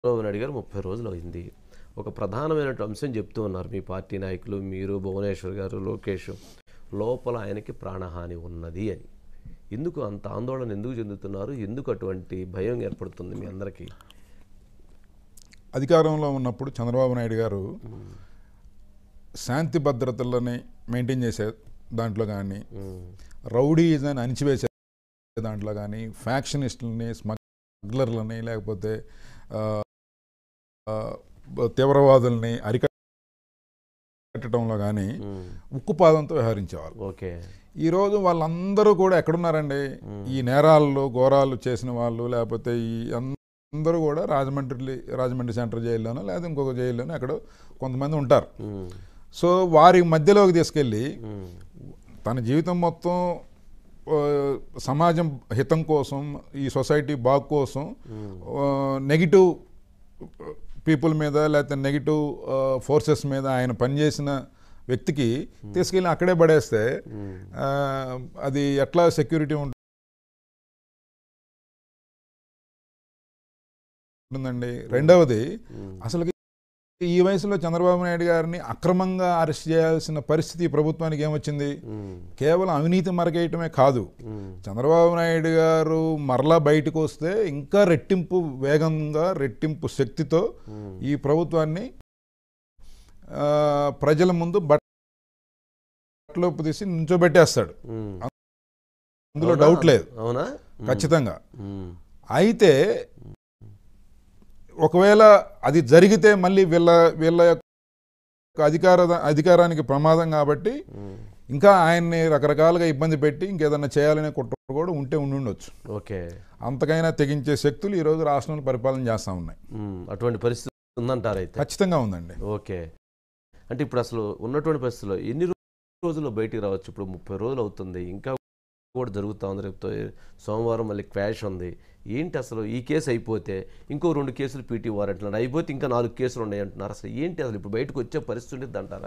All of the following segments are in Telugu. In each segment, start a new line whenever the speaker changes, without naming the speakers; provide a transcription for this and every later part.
చంద్రబాబు నాయుడు గారు 30 రోజులు అయింది. ఒక ప్రధానమైనటువంటి అంశం చెప్తూ ఉన్నారు మీ పార్టీ నాయకులు, మీరు, భువనేశ్వర్ గారు, లోకేష్. లోపల ఆయనకి ప్రాణహాని ఉన్నది అని. ఎందుకు అంత ఆందోళన ఎందుకు చెందుతున్నారు? ఎందుకు అటువంటి భయం ఏర్పడుతుంది మీ అందరికీ?
అధికారంలో ఉన్నప్పుడు చంద్రబాబు నాయుడు గారు శాంతి భద్రతలని మెయింటైన్ చేసే దాంట్లో కానీ, రౌడీజాన్ని అణిచివేసే దాంట్లో కానీ, ఫ్యాక్షనిస్టులని, స్మగ్లర్లని, లేకపోతే తీవ్రవాదుల్ని అరికట్టడంలో కానీ ఉక్కుపాదంతో వ్యవహరించేవాళ్ళు.
ఓకే.
ఈరోజు వాళ్ళందరూ కూడా ఎక్కడున్నారండి? ఈ నేరాల్లో ఘోరాలు చేసిన వాళ్ళు, లేకపోతే ఈ అందరూ కూడా రాజమండ్రి సెంట్రల్ జైల్లోనో లేదా ఇంకొక జైల్లోనో ఎక్కడో కొంతమంది ఉంటారు. సో వారి మధ్యలోకి తీసుకెళ్ళి తన జీవితం మొత్తం సమాజం హితం కోసం, ఈ సొసైటీ బాగు కోసం నెగిటివ్ పీపుల్ మీద లేకపోతే నెగిటివ్ ఫోర్సెస్ మీద ఆయన పనిచేసిన వ్యక్తికి తీసుకెళ్ళి అక్కడే పడేస్తే అది ఎట్లా సెక్యూరిటీ ఉంటుందండి? రెండవది, అసలు ఈ వయసులో చంద్రబాబు నాయుడు గారిని అక్రమంగా అరెస్ట్ చేయాల్సిన పరిస్థితి ప్రభుత్వానికి ఏమొచ్చింది? కేవలం అవినీతి మరగేయటమే కాదు, చంద్రబాబు నాయుడు గారు మరలా బయటకు వస్తే ఇంకా రెట్టింపు వేగంగా, రెట్టింపు శక్తితో ఈ ప్రభుత్వాన్ని ప్రజల ముందు బట్టలోపు తీసి నుంచోబెట్టేస్తాడు. అందులో డౌట్ లేదు.
అవునా?
ఖచ్చితంగా. అయితే ఒకవేళ అది జరిగితే మళ్ళీ వీళ్ళ యొక్క అధికారానికి ప్రమాదం కాబట్టి ఇంకా ఆయన్ని రకరకాలుగా ఇబ్బంది పెట్టి ఇంకేదన్నా చేయాలనే కుట్ర కూడా ఉండొచ్చు.
ఓకే.
అంతకైనా తెగించే శక్తులు ఈరోజు రాష్ట్రంలో పరిపాలన చేస్తూ ఉన్నాయి.
అటువంటి పరిస్థితి ఉందంటారు అయితే?
ఖచ్చితంగా ఉందండి.
ఓకే. అంటే ఇప్పుడు అసలు ఉన్నటువంటి పరిస్థితుల్లో ఎన్ని రోజుల్లో బయటికి రావచ్చు? ఇప్పుడు 30 రోజులు అవుతుంది, ఇంకా కూడా జరుగుతూ ఉంది. రేపు సోమవారం మళ్ళీ క్వాష్ ఉంది. ఏంటి అసలు? ఈ కేసు అయిపోతే ఇంకో 2 కేసులు పీటీ వారెంట్లు అయిపోతే ఇంకా 4 కేసులు ఉన్నాయి అంటున్నారు. అసలు ఏంటి అసలు ఇప్పుడు బయటకు వచ్చే పరిస్థితి ఉంటుంది అంటారా?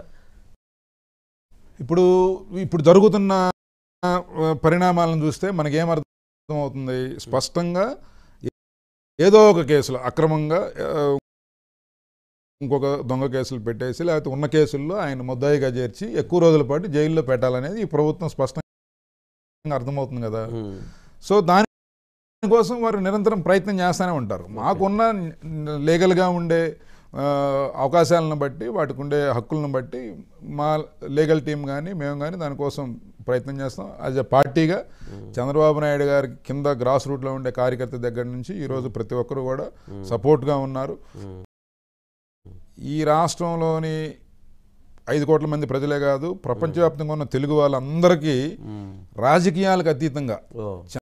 ఇప్పుడు జరుగుతున్న పరిణామాలను చూస్తే మనకేమర్థం అవుతుంది? స్పష్టంగా ఏదో ఒక కేసులో అక్రమంగా ఇంకొక దొంగ కేసులు పెట్టేసి లేకపోతే ఉన్న కేసుల్లో ఆయన ముద్దాయిగా చేర్చి ఎక్కువ రోజుల పాటు జైల్లో పెట్టాలనేది ఈ ప్రభుత్వం స్పష్టంగా అర్థమవుతుంది కదా. సో దానికోసం వారు నిరంతరం ప్రయత్నం చేస్తూనే ఉంటారు. మాకున్న లీగల్గా ఉండే అవకాశాలను బట్టి, వాటికి ఉండే హక్కులను బట్టి మా లీగల్ టీం కానీ మేము కానీ దానికోసం ప్రయత్నం చేస్తాం. యాజ్ ఎ పార్టీగా చంద్రబాబు నాయుడు గారి కింద గ్రాస్ రూట్లో ఉండే కార్యకర్త దగ్గర నుంచి ఈరోజు ప్రతి ఒక్కరు కూడా సపోర్ట్గా ఉన్నారు. ఈ రాష్ట్రంలోని 5 కోట్ల మంది ప్రజలే కాదు, ప్రపంచవ్యాప్తంగా ఉన్న తెలుగు వాళ్ళందరికీ రాజకీయాలకు అతీతంగా